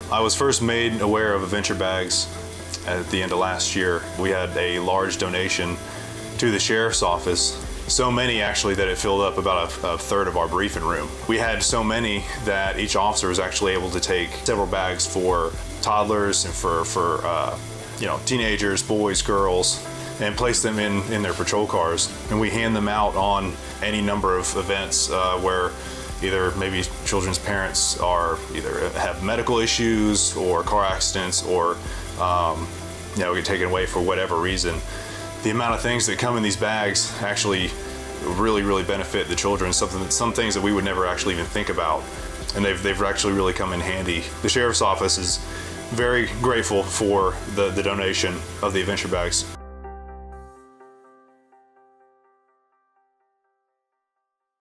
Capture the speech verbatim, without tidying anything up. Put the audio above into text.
I was first made aware of Adventure Bags at the end of last year. We had a large donation to the sheriff's office. So many actually that it filled up about a, a third of our briefing room. We had so many that each officer was actually able to take several bags for toddlers and for, for uh, you know, teenagers, boys, girls, and place them in, in their patrol cars. And we hand them out on any number of events uh, where either maybe children's parents are either have medical issues or car accidents or um, you know, get taken away for whatever reason. The amount of things that come in these bags actually really, really benefit the children. Something that, some things that we would never actually even think about, and they've they've actually really come in handy. The sheriff's office is very grateful for the the donation of the Adventure Bags.